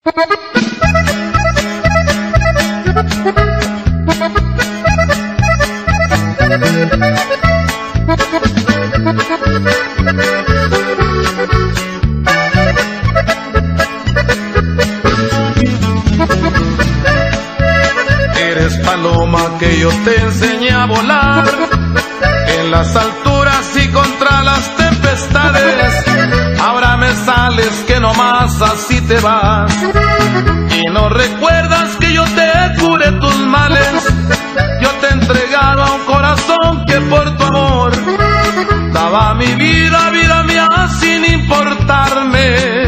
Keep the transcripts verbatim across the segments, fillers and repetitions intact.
Eres paloma que yo te enseñé a volar en las alturas y contra las tempestades. Ahora me sales que nomás así te vas y no recuerdas que yo te curé tus males. Yo te entregaba un corazón que por tu amor daba mi vida, vida mía, sin importarme.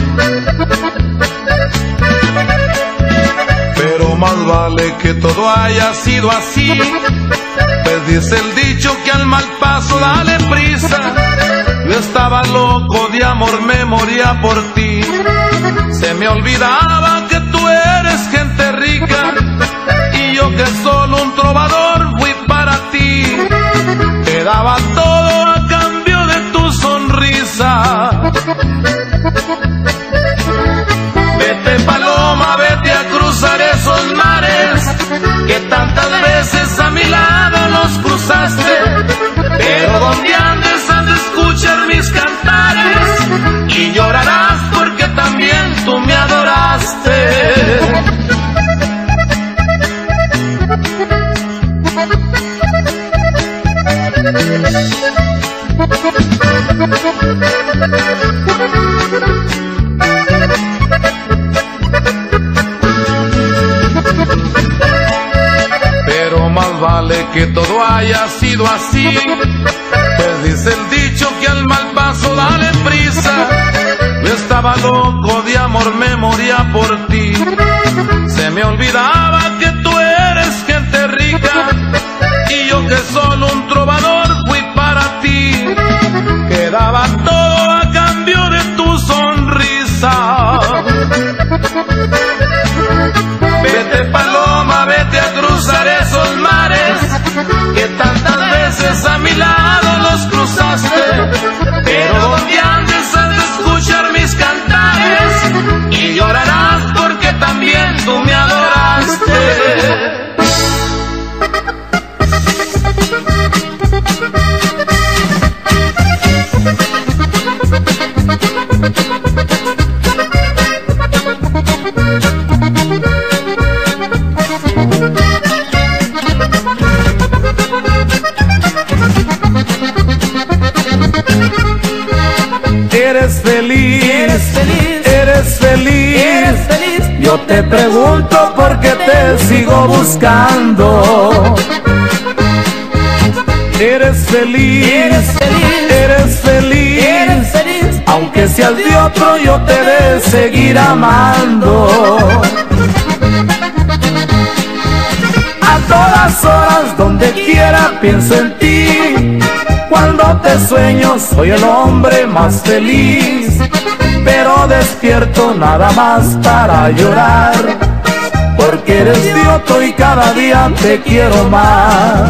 Pero más vale que todo haya sido así, pues dice el dicho que al mal paso dale prisa. Yo estaba loco de amor, me moría por ti. Se me olvidaba que tú eres gente rica y yo que solo un trovador fui para ti. Te daba todo a cambio de tu sonrisa. Vete paloma, vete a cruzar esos mares que tantas veces a mi lado los cruzaste. Pero donde andes has de escuchar mis cantares y llorarás porque también tú me adoraste. Pero más vale que todo haya sido así, pues dice el dicho que al mal paso dale prisa. Yo estaba loco de amor, me moría por ti. Se me olvidaba que tú eres gente rica y yo que solo un trovador fui para ti. Quedaba todo a cambio de tu sonrisa. Vete paloma, vete a cruzar esos mares que tantas veces a mi lado los cruzaste. Pero donde andes has de escuchar mis cantares y llorarás porque también tú me adoraste. Eres feliz, eres feliz, eres feliz, eres feliz. Yo te pregunto por qué te sigo buscando. Eres feliz, eres feliz, eres feliz, eres feliz. Aunque seas de otro, yo te de seguir amando. A todas horas, donde quiera, pienso en ti. Cuando te sueño soy el hombre más feliz, pero despierto nada más para llorar, porque eres de otro y cada día te quiero más.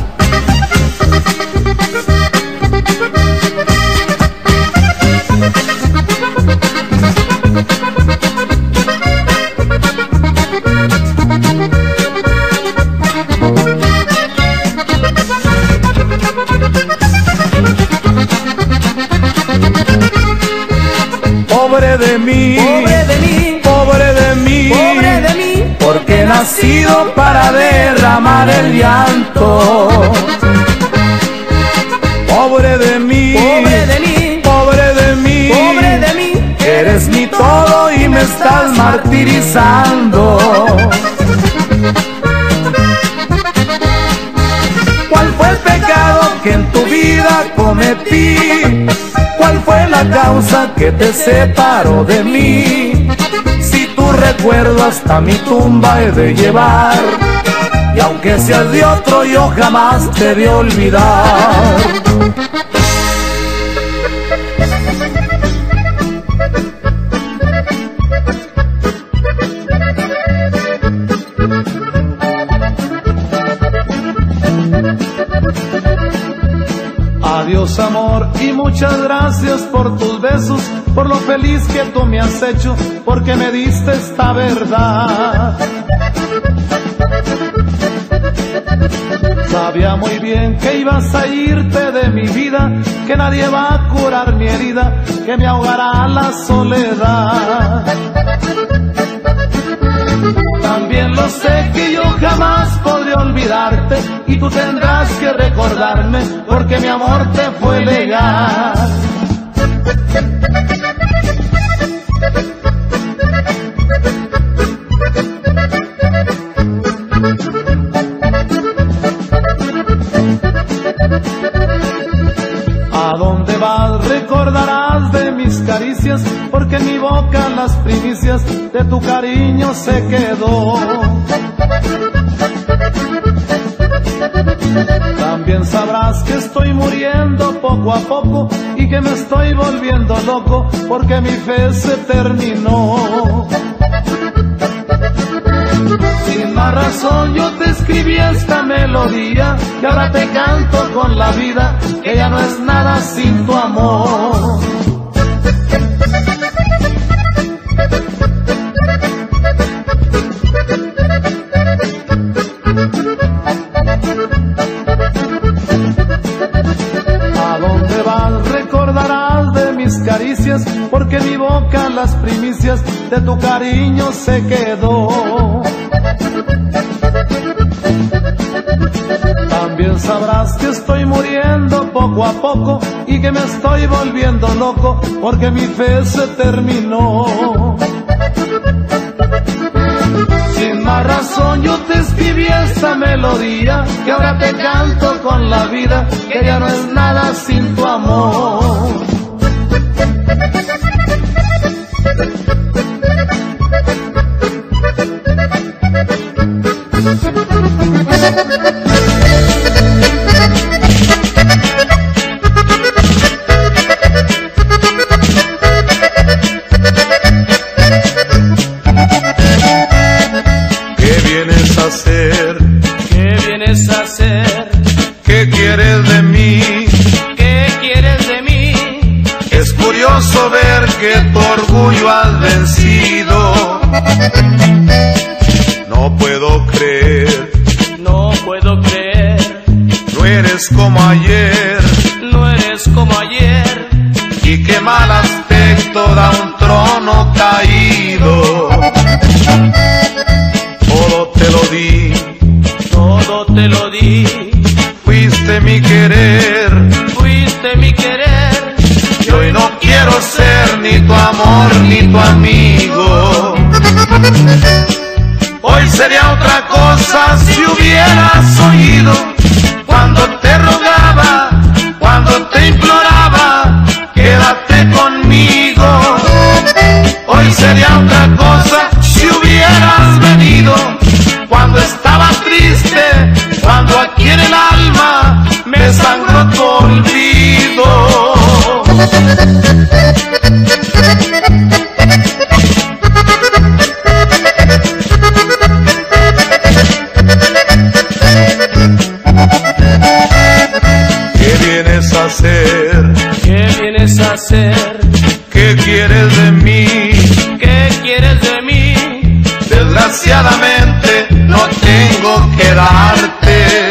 Pobre de mí, pobre de mí, pobre de mí, pobre de mí, porque he nacido para derramar el llanto. Pobre de mí, pobre de mí, pobre de mí, pobre de mí, eres mi todo y me estás martirizando. ¿Cuál fue el pecado que en tu vida cometí? ¿Cuál fue la causa que te separó de mí? Si tu recuerdo hasta mi tumba he de llevar, y aunque seas de otro yo jamás te he de olvidar. Adiós amor y muchas gracias por tus besos, por lo feliz que tú me has hecho, porque me diste esta verdad. Sabía muy bien que ibas a irte de mi vida, que nadie va a curar mi herida, que me ahogará la soledad. También lo sé que yo jamás podré olvidarte, y tú tendrás que recordarme, porque mi amor te fue legal. A dónde vas recordarás de mis caricias, porque en mi boca las primicias de tu cariño se quedó. También sabrás que estoy muriendo poco a poco y que me estoy volviendo loco, porque mi fe se terminó. Sin más razón yo te escribí esta melodía, que ahora te canto con la vida, que ya no es nada sin tu amor. A dónde vas recordarás de mis caricias, porque en mi boca las primicias de tu cariño se quedó. También sabrás que estoy muriendo poco a poco y que me estoy volviendo loco, porque mi fe se terminó. Sin más razón yo te escribí esta melodía, que ahora te canto con la vida, que ya no es nada sin tu amor. ¿Qué vienes a hacer? ¿Qué vienes a hacer? ¿Qué quieres de mí? ¿Qué quieres de mí? Es curioso ver que tu orgullo has vencido. No puedo creer, No puedo creer, no eres como ayer. no eres como ayer. Y qué mal aspecto da un trono caído. Todo te lo di, Todo te lo di, fuiste mi querer. fuiste mi querer. Y hoy no quiero ser ni tu amor ni tu amigo. Hoy sería otra cosa si hubieras oído cuando te rogaba, cuando te imploraba, quédate conmigo. Hoy sería otra cosa si hubieras venido cuando estaba triste, cuando aquí en el alma me sangró tu olvido. ¿Qué vienes a hacer? ¿Qué vienes a hacer? ¿Qué quieres de mí? ¿Qué quieres de mí? Desgraciadamente no tengo que darte.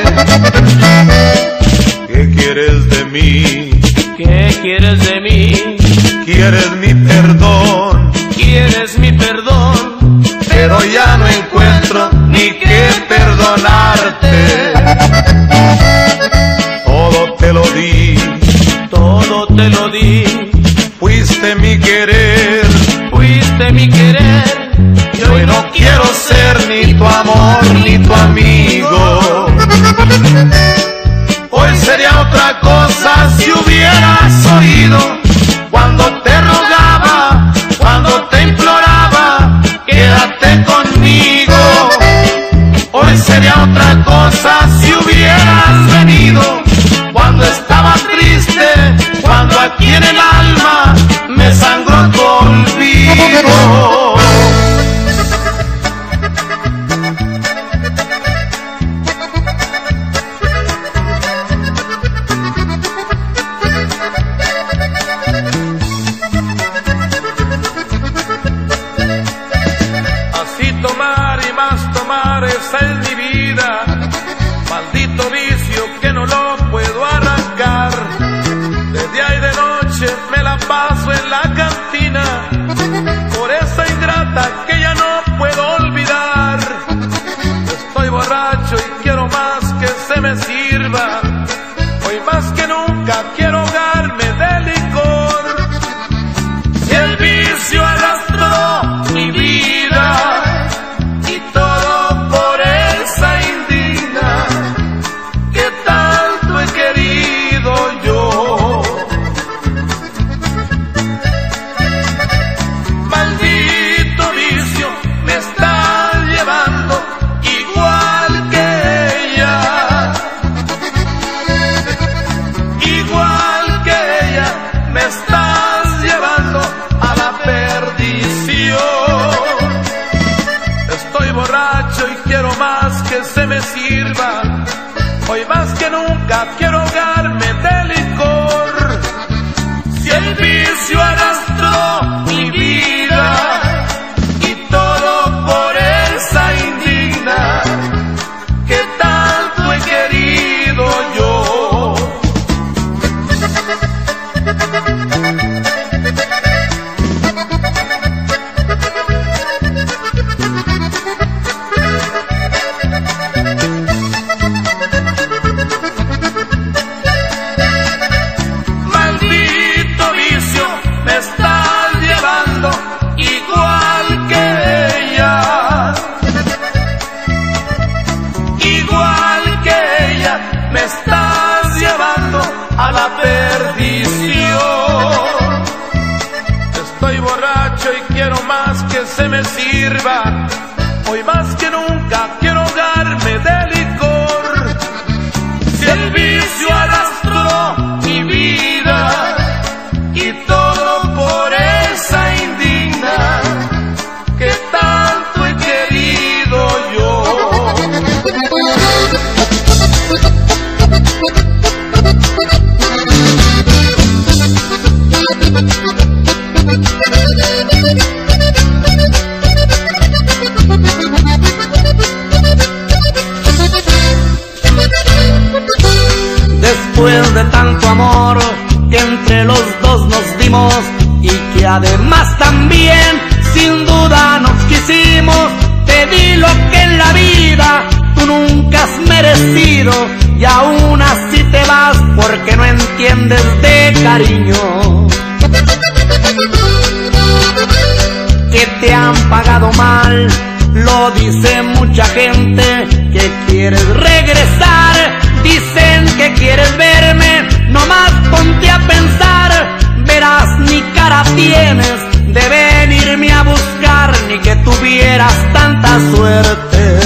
¿Qué quieres de mí? ¿Qué quieres de mí? ¿Quieres mi perdón? ¿Quieres mi perdón? Pero ya no encuentro ni qué perdonarte. Todo te lo di, Todo te lo di, fuiste mi querer. fuiste mi querer. Y hoy no quiero ser ni tu amor ni tu amigo. Hoy sería otra cosa si hubieras oído cuando te rogaba, cuando te imploraba, quédate conmigo. Hoy sería otra cosa si hubieras venido cuando estaba triste, cuando aquí en el alma me sangró tu olvido. esa es mi vida, maldito vicio que no lo puedo arrancar. De día y de noche me la paso en la cantina, por esa ingrata que ya no puedo olvidar. Estoy borracho y quiero más que se me sirva, hoy más que nunca quiero ahogarme de licor. Si el vicio arrastró mi vida y todo por esa indigna que tanto he querido yo. Maldito vicio me está llevando igual que ella, igual que ella me estás llevando a la perdición. Estoy borracho y quiero más que se me sirva, hoy más que nunca quiero ahogarme de licor. Si el vicio arrastró mi vida y todo por esa indigna que tanto he querido yo. Maldito vicio me estás llevando igual que ella, igual que ella me estás llevando a la perdición. Estoy borracho y quiero más que se me sirva, hoy más que nunca quiero ahogarme de licor. Si el vicio arrastró mi vida y todo por esa indigna que tanto he querido yo. Después de tanto amor que entre los dos nos dimos y que además también sin duda nos quisimos, te di lo que en la vida tú nunca has merecido y aún así te vas porque no entiendes de cariño. Que te han pagado mal, lo dice mucha gente, que quieres regresar, dicen que quieres verme, nomás ponte a pensar, verás ni cara tienes de venirme a buscar, ni que tuvieras tanta suerte,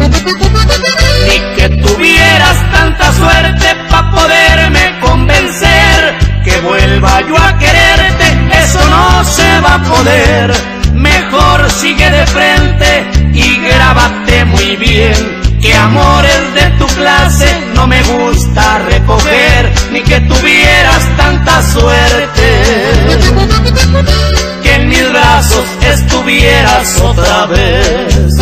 ni que tuvieras tanta suerte pa' poderme convencer que vuelva yo a quererte, eso no se va a poder. Mejor sigue de frente y grábate muy bien que amores de tu clase no me gusta recoger, ni que tuvieras tanta suerte que en mis brazos estuvieras otra vez.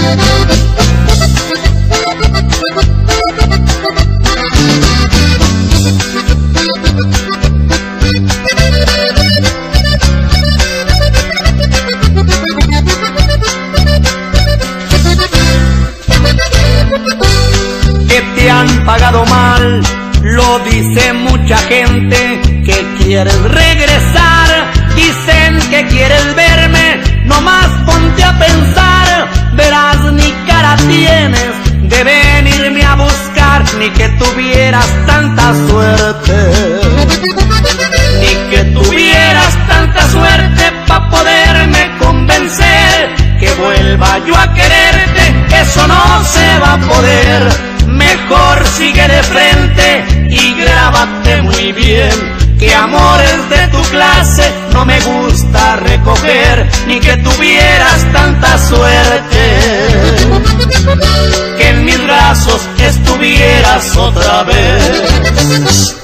Que te han pagado mal, lo dice mucha gente, que quieres regresar, dicen que quieres verme, nomás ponte a pensar, verás ni cara tienes de venirme a buscar, ni que tuvieras tanta suerte, ni que tuvieras tanta suerte pa' poderme convencer que vuelva yo a quererte, eso no se va a poder. Mejor sigue de frente y grábate muy bien que amores de tu clase no me gusta recoger, ni que tuvieras tanta suerte que en mis brazos estuvieras otra vez.